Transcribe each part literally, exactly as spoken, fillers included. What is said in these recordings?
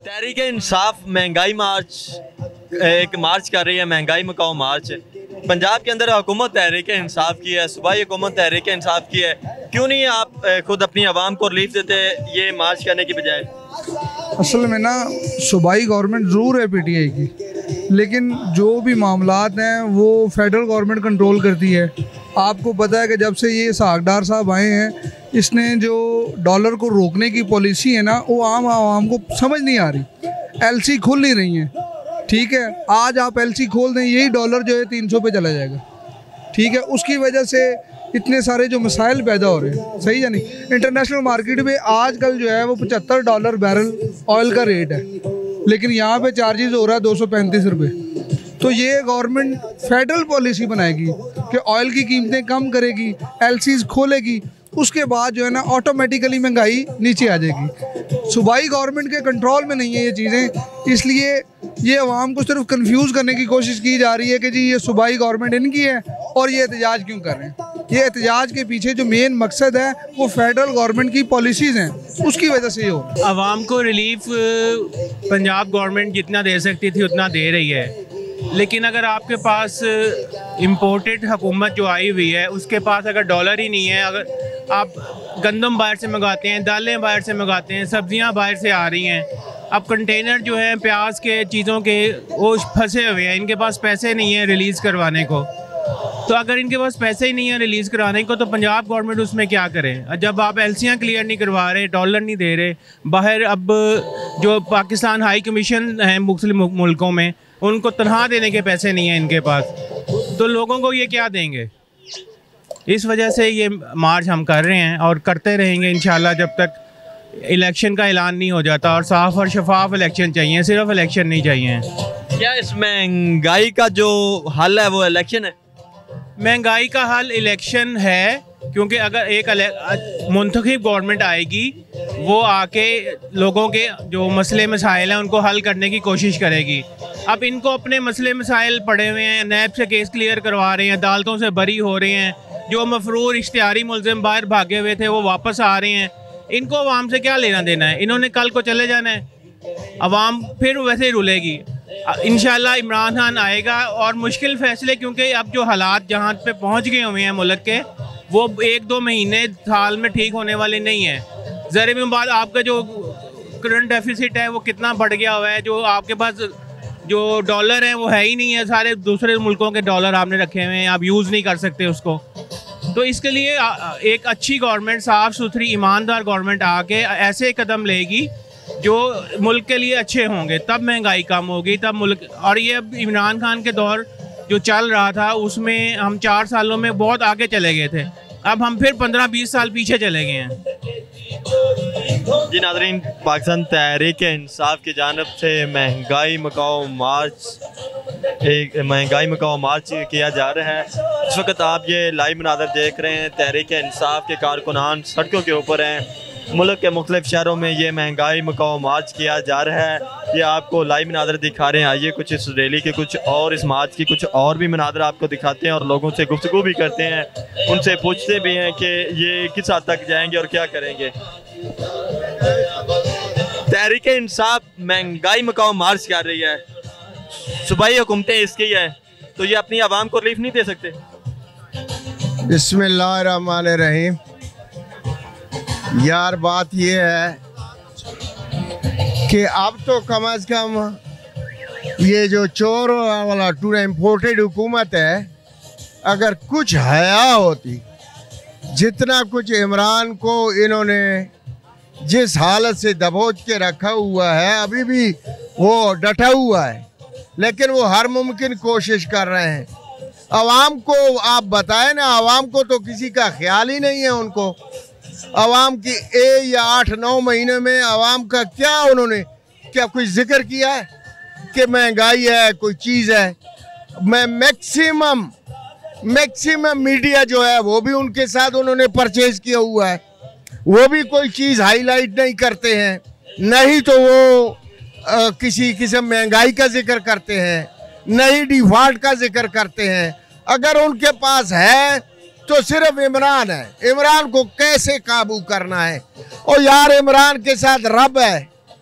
तहरीक इंसाफ महंगाई मार्च एक मार्च कर रही है, महंगाई मकाओ मार्च। पंजाब के अंदर हुकूमत तहरीक इंसाफ की है, सूबाई हुकूमत तहरीक इंसाफ की है, क्यों नहीं आप खुद अपनी आवाम को रिलीफ देते ये मार्च करने की बजाय? असल में ना सूबाई गवर्नमेंट ज़रूर है पीटीआई की, लेकिन जो भी मामलात हैं वो फेडरल गवर्नमेंट कंट्रोल करती है। आपको पता है कि जब से ये सागडार साहब आए हैं, इसने जो डॉलर को रोकने की पॉलिसी है ना, वो आम आवाम को समझ नहीं आ रही। एलसी खुल नहीं रही है, ठीक है। आज आप एलसी खोल दें, यही डॉलर जो है तीन सौ पे चला जाएगा, ठीक है। उसकी वजह से इतने सारे जो मसाइल पैदा हो रहे हैं, सही है नहीं। इंटरनेशनल मार्केट में आजकल जो है वो पचहत्तर डॉलर बैरल ऑयल का रेट है, लेकिन यहाँ पे चार्जेस हो रहा है दो सौ पैंतीस रुपये। तो ये गवर्नमेंट फेडरल पॉलिसी बनाएगी कि ऑयल की कीमतें कम करेगी, एलसीज खोलेगी, उसके बाद जो है ना ऑटोमेटिकली महंगाई नीचे आ जाएगी। सूबाई गवर्नमेंट के कंट्रोल में नहीं है ये चीज़ें, इसलिए ये अवाम को सिर्फ कंफ्यूज करने की कोशिश की जा रही है कि जी ये सूबाई गवर्नमेंट इनकी है और ये एहतजाज क्यों कर रहे हैं। ये एहतजाज के पीछे जो मेन मकसद है वो फेडरल गवर्नमेंट की पॉलिसीज़ हैं, उसकी वजह से ये हो। आवाम को रिलीफ पंजाब गवर्नमेंट जितना दे सकती थी उतना दे रही है, लेकिन अगर आपके पास इम्पोर्टेड हुकूमत जो आई हुई है उसके पास अगर डॉलर ही नहीं है, अगर आप गंदम बाहर से मंगाते हैं, दालें बाहर से मंगाते हैं, सब्जियां बाहर से आ रही हैं, अब कंटेनर जो है प्याज के चीज़ों के वो फंसे हुए हैं, इनके पास पैसे नहीं हैं रिलीज़ करवाने को। तो अगर इनके पास पैसे ही नहीं है रिलीज़ कराने को तो पंजाब गवर्नमेंट उसमें क्या करे? जब आप एलसियाँ क्लियर नहीं करवा रहे, डॉलर नहीं दे रहे, बाहर अब जो पाकिस्तान हाई कमीशन है मुख्तलिफ मुल्कों में, उनको तनख्वाह देने के पैसे नहीं हैं इनके पास, तो लोगों को ये क्या देंगे? इस वजह से ये मार्च हम कर रहे हैं और करते रहेंगे इंशाल्लाह जब तक इलेक्शन का ऐलान नहीं हो जाता। और साफ़ और शफाफ इलेक्शन चाहिए, सिर्फ इलेक्शन नहीं चाहिए। क्या इस महंगाई का जो हल है वो इलेक्शन है? महंगाई का हल इलेक्शन है, क्योंकि अगर एक मुंतखब गवर्नमेंट आएगी वो आके लोगों के जो मसले मसाइल हैं उनको हल करने की कोशिश करेगी। अब इनको अपने मसले मसाइल पड़े हुए हैं, नैब से केस क्लियर करवा रहे हैं, अदालतों से बरी हो रहे हैं, जो मफरूर इश्तिहारी मुलजिम बाहर भागे हुए थे वो वापस आ रहे हैं। इनको अवाम से क्या लेना देना है? इन्होंने कल को चले जाना है, अवाम फिर वैसे ही रुलेगी। इंशाल्लाह इमरान खान आएगा और मुश्किल फ़ैसले, क्योंकि अब जो हालात जहाँ पे पहुँच गए हुए हैं मुल्क के, वो एक दो महीने साल में ठीक होने वाले नहीं हैं। ज़रे में बाद आपका जो करंट डेफिसिट है वो कितना बढ़ गया हुआ है, जो आपके पास जो डॉलर हैं वो है ही नहीं है, सारे दूसरे मुल्कों के डॉलर आपने रखे हुए हैं, आप यूज़ नहीं कर सकते उसको। तो इसके लिए एक अच्छी गवर्नमेंट, साफ़ सुथरी ईमानदार गवर्नमेंट आके ऐसे कदम लेगी जो मुल्क के लिए अच्छे होंगे, तब महंगाई कम होगी, तब मुल्क। और ये अब इमरान खान के दौर जो चल रहा था उसमें हम चार सालों में बहुत आगे चले गए थे, अब हम फिर पंद्रह बीस साल पीछे चले गए हैं। जी नाज़रीन, पाकिस्तान तहरीक इंसाफ की जानिब से महंगाई मकाओ मार्च, एक महंगाई मकाओ मार्च किया जा रहा है। इस वक्त आप ये लाइव मनाज़र देख रहे हैं, तहरीक इंसाफ के कारकुनान सड़कों के ऊपर हैं। मुल्क के मुख्तलिफ शहरों में ये महंगाई मकाओ मार्च किया जा रहा है। ये आपको लाइव मनाज़र दिखा रहे हैं। आइए कुछ इस रैली के कुछ और, इस मार्च की कुछ और भी मनाज़र आपको दिखाते हैं और लोगों से गुफ्तगू भी करते हैं, उनसे पूछते भी हैं कि ये किस हद तक जाएंगे और क्या करेंगे। तहरीक इंसाफ महंगाई मकाओ मार्च कर रही है, सूबाई हुकूमतें इसकी है, तो ये अपनी आवाम को रिलीफ नहीं दे सकते? बिस्मिल्लाहिर्रहमानिर्रहीम। यार बात ये है कि अब तो कम अज़ कम ये जो चोर वाला टूर इम्पोर्टेड हुकूमत है, अगर कुछ हया होती, जितना कुछ इमरान को इन्होंने जिस हालत से दबोच के रखा हुआ है, अभी भी वो डटा हुआ है, लेकिन वो हर मुमकिन कोशिश कर रहे हैं। आवाम को आप बताएं ना, आवाम को तो किसी का ख्याल ही नहीं है उनको। आवाम की ए या आठ नौ महीने में आवाम का क्या उन्होंने क्या कोई जिक्र किया है कि महंगाई है, कोई चीज़ है? मैं मैक्सिमम मैक्सिमम मीडिया जो है वो भी उनके साथ उन्होंने परचेज किया हुआ है, वो भी कोई चीज़ हाईलाइट नहीं करते हैं, नहीं तो वो आ, किसी किस्म महंगाई का जिक्र करते हैं, नहीं डिफॉल्ट का जिक्र करते हैं। अगर उनके पास है तो सिर्फ इमरान है, इमरान को कैसे काबू करना है। और यार इमरान के साथ रब है,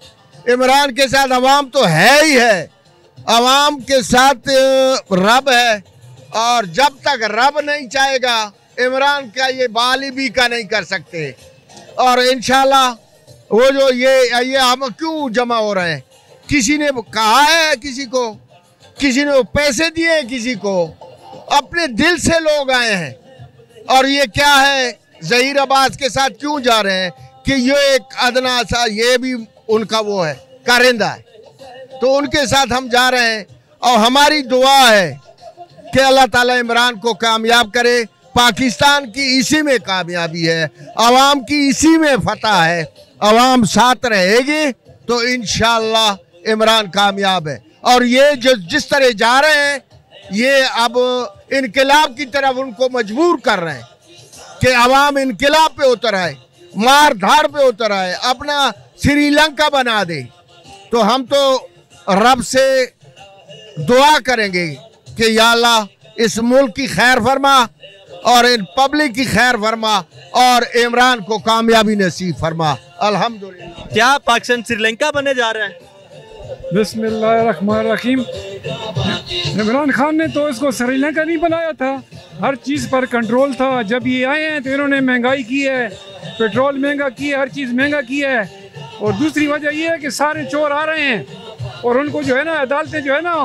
इमरान के साथ अवाम तो है ही है, अवाम के साथ रब है, और जब तक रब नहीं चाहेगा इमरान का ये बाली भी का नहीं कर सकते। और इंशाल्लाह वो जो ये ये हम क्यों जमा हो रहे हैं, किसी ने कहा है किसी को, किसी ने पैसे दिए किसी को, अपने दिल से लोग आए हैं। और ये क्या है, ज़हीर अब्बास के साथ क्यों जा रहे हैं कि ये एक अदना सा, ये भी उनका वो है, कारिंदा है, तो उनके साथ हम जा रहे हैं। और हमारी दुआ है कि अल्लाह ताला इमरान को कामयाब करे। पाकिस्तान की इसी में कामयाबी है, अवाम की इसी में फतह है। अवाम साथ रहेगी तो इंशाअल्लाह इमरान कामयाब है। और ये जो जिस तरह जा रहे हैं, ये अब इनकलाब की तरफ उनको मजबूर कर रहे हैं कि अवाम इनकलाब पे उतर आए, मार धार पे उतर आए, अपना श्रीलंका बना दे। तो हम तो रब से दुआ करेंगे कि या अल्लाह इस मुल्क की खैर फरमा और इन पब्लिक की खैर फरमा और इमरान को कामयाबी नसीब फरमा। अल्हम्दुलिल्लाह। क्या पाकिस्तान श्रीलंका बनने जा रहा है? बिस्मिल्लाहिर्रहमानिर्रहीम। इमरान खान ने तो इसको श्रीलंका नहीं बनाया था, हर चीज़ पर कंट्रोल था। जब ये आए हैं तो इन्होंने महंगाई की है, पेट्रोल महंगा किया है, हर चीज़ महंगा किया है। और दूसरी वजह ये है कि सारे चोर आ रहे हैं और उनको जो है ना अदालतें जो है ना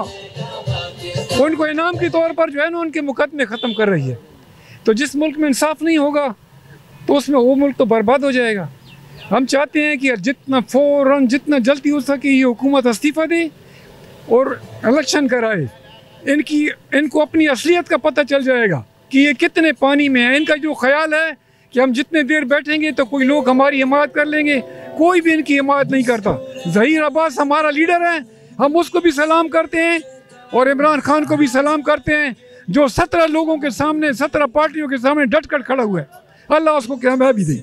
उनको इनाम के तौर पर जो है ना उनके मुकदमे ख़त्म कर रही है। तो जिस मुल्क में इंसाफ नहीं होगा तो उसमें वो मुल्क तो बर्बाद हो जाएगा। हम चाहते हैं कि जितना फ़ौरन जितना जल्दी हो सके ये हुकूमत इस्तीफ़ा दे और इलेक्शन कराए। इनकी इनको अपनी असलियत का पता चल जाएगा कि ये कितने पानी में है। इनका जो ख्याल है कि हम जितने देर बैठेंगे तो कोई लोग हमारी हिमायत कर लेंगे, कोई भी इनकी हिमायत नहीं करता। ज़हीर अब्बास हमारा लीडर है, हम उसको भी सलाम करते हैं और इमरान खान को भी सलाम करते हैं, जो सत्रह लोगों के सामने, सत्रह पार्टियों के सामने डट कर खड़ा हुआ है। अल्लाह उसको कामयाबी दे।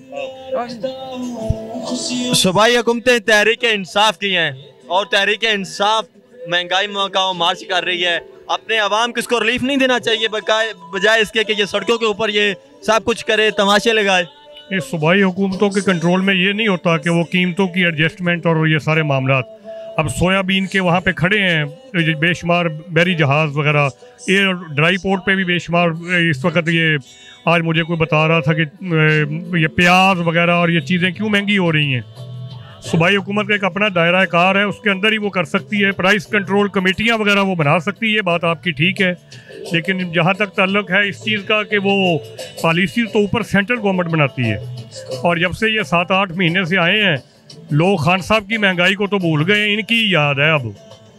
सूबाई हुकूमतें तहरीक इंसाफ की हैं और तहरीक इंसाफ महंगाई मकाओ मार्च कर रही है। अपने अवाम को इसको रिलीफ नहीं देना चाहिए, बजाय इसके कि ये सड़कों के ऊपर ये सब कुछ करे, तमाशे लगाए। इस सूबाई हुकूमतों के कंट्रोल में ये नहीं होता कि वो कीमतों की एडजस्टमेंट और ये सारे मामला। अब सोयाबीन के वहाँ पे खड़े हैं बेशुमार बैरी जहाज़ वगैरह, एयर ड्राई पोर्ट पे भी बेशुमार इस वक्त। ये आज मुझे कोई बता रहा था कि ये प्याज वगैरह और ये चीज़ें क्यों महंगी हो रही हैं। सूबाई हुकूमत का एक अपना दायरा कार है, उसके अंदर ही वो कर सकती है। प्राइस कंट्रोल कमेटियाँ वगैरह वो बना सकती है, बात आपकी ठीक है। लेकिन जहाँ तक ताल्लुक है इस चीज़ का कि वो पॉलिसी तो ऊपर सेंट्रल गवर्नमेंट बनाती है। और जब से ये सात आठ महीने से आए हैं लोग खान साहब की महंगाई को तो भूल गए, इनकी याद है अब।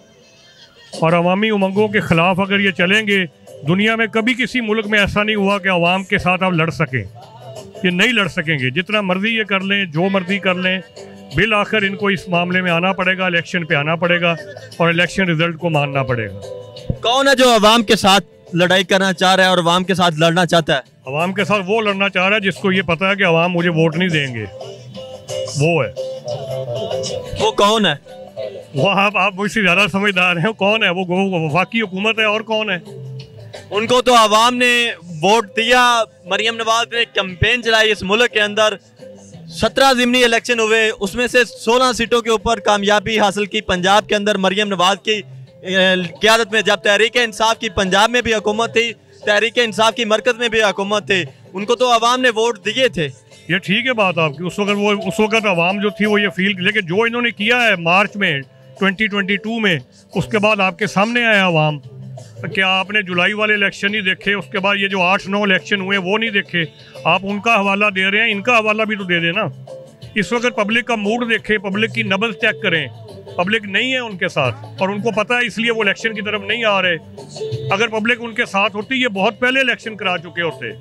और अवामी उमंगों के ख़िलाफ़ अगर ये चलेंगे, दुनिया में कभी किसी मुल्क में ऐसा नहीं हुआ कि अवाम के साथ आप लड़ सकें। ये नहीं लड़ सकेंगे, जितना मर्ज़ी ये कर लें, जो मर्ज़ी कर लें, बिल आखिर इनको इस मामले में आना पड़ेगा, इलेक्शन पे आना पड़ेगा और इलेक्शन रिजल्ट को मानना पड़ेगा। कौन है जो अवाम के साथ लड़ाई करना चाह रहा है और अवाम के साथ लड़ना चाहता है? अवाम के साथ वो लड़ना चाह रहा है जिसको ये पता है कि अवाम मुझे वोट नहीं देंगे, वो है। वो कौन है? वो आप आप मुझसे ज़्यादा समझदार हैं। कौन है वो? वफाकी हुकूमत है। और कौन है? उनको तो अवाम ने वोट दिया, मरियम नवाज ने कैंपेन चलाई इस मुल्क के अंदर, सत्रह ज़िमनी इलेक्शन हुए, उसमें से सोलह सीटों के ऊपर कामयाबी हासिल की पंजाब के अंदर मरियम नवाज की क़यादत में। जब तहरीक इंसाफ की पंजाब में भी हुकूमत थी, तहरीक इंसाफ की मरकज़ में भी हुकूमत थी, उनको तो अवाम ने वोट दिए थे। ये ठीक है बात आपकी। उस वक्त वो उस वक्त आवाम जो थी वो ये फील, लेकिन जो इन्होंने किया है मार्च में ट्वेंटी ट्वेंटी टू में, उसके बाद आपके सामने आया अवाम। क्या आपने जुलाई वाले इलेक्शन ही देखे? उसके बाद ये जो आठ नौ इलेक्शन हुए वो नहीं देखे? आप उनका हवाला दे रहे हैं, इनका हवाला भी तो दे देना। इस वक्त पब्लिक का मूड देखें, पब्लिक की नब्ज़ चेक करें। पब्लिक नहीं है उनके साथ और उनको पता है, इसलिए वो इलेक्शन की तरफ नहीं आ रहे। अगर पब्लिक उनके साथ होती ये बहुत पहले इलेक्शन करा चुके होते।